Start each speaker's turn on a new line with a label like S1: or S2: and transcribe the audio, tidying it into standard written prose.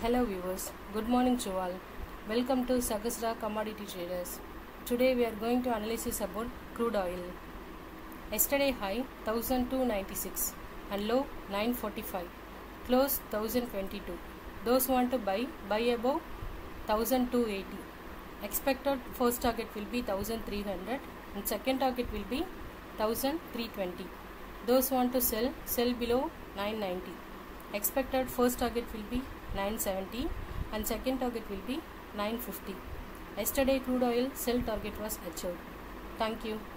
S1: Hello viewers, good morning to all. Welcome to Sagasra Commodity Traders. Today we are going to analysis about crude oil. Yesterday high 1296 and low 945. Close 1022. Those want to buy above 1280. Expected first target will be 1300 and second target will be 1320. Those want to sell below 990. Expected first target will be 970 and second target will be 950. Yesterday crude oil sell target was achieved. Thank you.